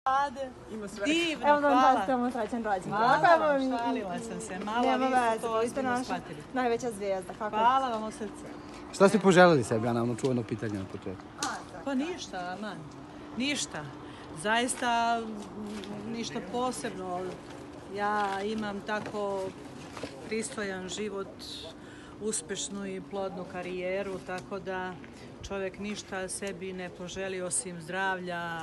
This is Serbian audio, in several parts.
Divno, evo da vam hvala. čestitamo srećan rođendan. Hvala vam, šalila sam se malo, Nema vi ste veze, to vi ste ozbiljno naša shvatili. najveća zvijezda. Hvala vam od srca. Šta ste poželjeli sebi, Ana, ono čuveno pitanje na početku? Pa ništa, aman. Ništa. Zaista ništa posebno. Ja imam tako pristojan život, uspešnu i plodnu karijeru, tako da čovjek ništa sebi ne poželi osim zdravlja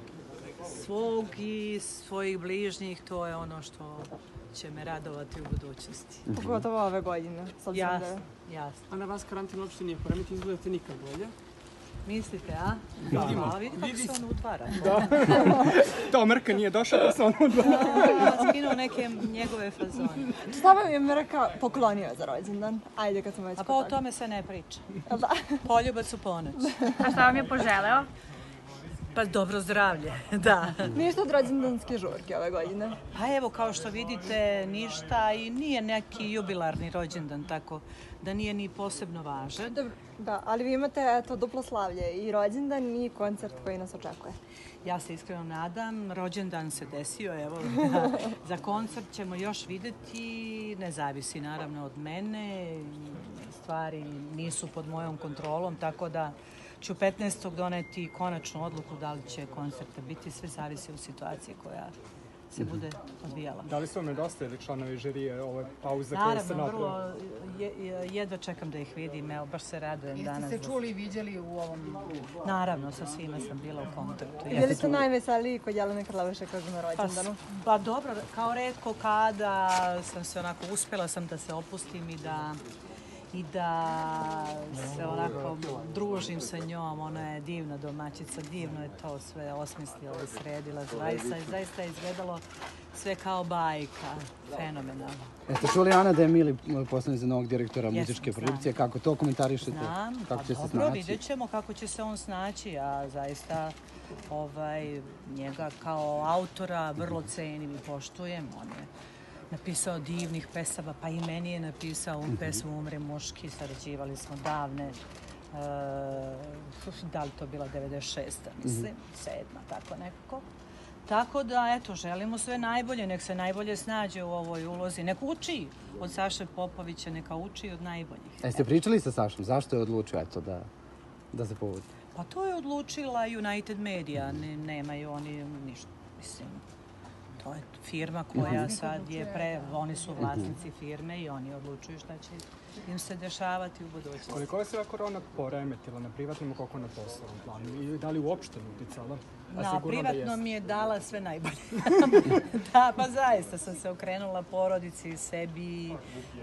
svog i svojih bližnjih. To je ono što će me radovati u budućnosti. Pogotovo ove godine. Jasno, jasno. A na vas karantin uopšte nije poremeti, izgledate nikad bolje. Mislite, a? Da, vidi kako se on utvara. Da. To Mrka nije došao pa se on utvara. Skinuo neke njegove fazone. Šta vam je Mrka poklonio za rođendan? Ajde kad sam već A pa o tome se ne priča. Da. Poljubac u ponoć. A šta vam je poželeo? Pa dobro zdravlje, da. Ništa od rođendanske žurke ove godine. Pa evo, kao što vidite, ništa i nije neki jubilarni rođendan, tako da nije ni posebno važan. Dobro, da, ali vi imate eto duplo slavlje, i rođendan i koncert koji nas očekuje. Ja se iskreno nadam, rođendan se desio, evo, za koncert ćemo još videti, ne zavisi naravno od mene, stvari nisu pod mojom kontrolom, tako da ću 15. doneti konačnu odluku da li će koncerta biti, sve zavisi od situacije koja se bude odvijala. Da li su vam nedostajali članovi žirije ove pauze koje ste napravili? napravili? Naravno, vrlo, jedva čekam da ih vidim, evo, baš se radujem danas. Jeste se čuli i viđali u ovom... Naravno, sa svima sam bila u kontaktu. Bili ste najveseliji kod Jelene Krleveše, kažu, na rođendanu? Pa dobro, kao retko kada sam se onako, uspjela sam da se opustim i da se onako družim sa njom. Ona je divna domaćica, divno je to sve osmislila i sredila. Zaista je izgledalo sve kao bajka, fenomenalno. Jeste čuli, Ana, da je Mili postavljen za novog direktora muzičke produkcije? Kako to komentarišete? Znam, kako će pa se dobro, snaći? vidjet ćemo kako će se on snaći. Ja zaista njega kao autora vrlo cenim i poštujem. On je napisao divnih pesama, pa i meni je napisao pesmu Umre muški, sarađivali smo davne, da li to bila 96. mislim, 7. tako nekako. Tako da, eto, želimo sve najbolje, nek se najbolje snađe u ovoj ulozi, nek uči od Saše Popovića, neka uči od najboljih. Jeste pričali sa Sašom? Zašto je odlučio, eto, da se povodi? Pa to je odlučila United Media, nemaju oni ništa, mislim. To je firma koja sad je oni su vlasnici firme i oni odlučuju šta će im se dešavati u budućnosti. Koliko vas je korona poremetila na privatnom, koliko na poslovnom planu? I da li uopšte uticala? Na privatno mi je dala sve najbolje. Da, pa zaista sam se okrenula porodici, sebi,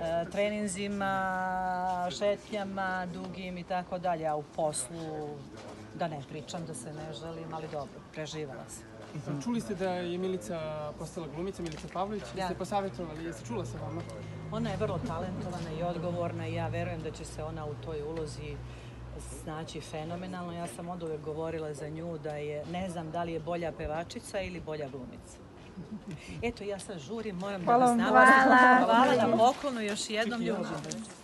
treninzima, šetnjama, dugim i tako dalje. A u poslu, da ne pričam, da se ne želim, ali dobro, preživala sam. Čuli ste da je Milica postala glumica, Milica Pavlović, da ste posavjetovali, jeste čula sa vama? Ona je vrlo talentovana i odgovorna i ja verujem da će se ona u toj ulozi snaći fenomenalno. Ja sam od uvek govorila za nju da je, ne znam da li je bolja pevačica ili bolja glumica. Eto, ja sad žurim, moram da vas navastim. Hvala na poklonu, još jednom ljubim.